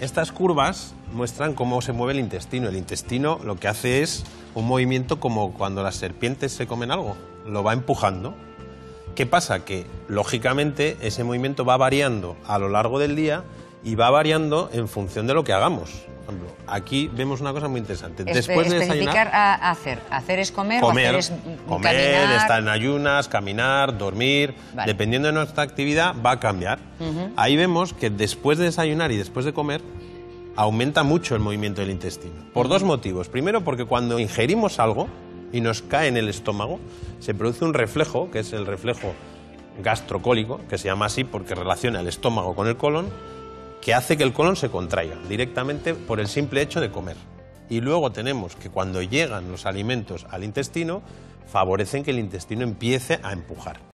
Estas curvas muestran cómo se mueve el intestino. El intestino lo que hace es un movimiento como cuando las serpientes se comen algo, lo va empujando. ¿Qué pasa? Que, lógicamente, ese movimiento va variando a lo largo del día y va variando en función de lo que hagamos. Por ejemplo, aquí vemos una cosa muy interesante. Después de desayunar, hacer es comer, comer, o hacer es caminar, estar en ayunas, caminar, dormir. Vale. Dependiendo de nuestra actividad, va a cambiar. Ahí vemos que después de desayunar y después de comer, aumenta mucho el movimiento del intestino. Por dos motivos. Primero, porque cuando ingerimos algo y nos cae en el estómago, se produce un reflejo, que es el reflejo gastrocólico, que se llama así porque relaciona el estómago con el colon, que hace que el colon se contraiga directamente por el simple hecho de comer. Y luego tenemos que cuando llegan los alimentos al intestino, favorecen que el intestino empiece a empujar.